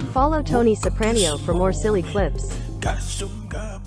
Follow Tony Soprano for more silly clips. Got some guy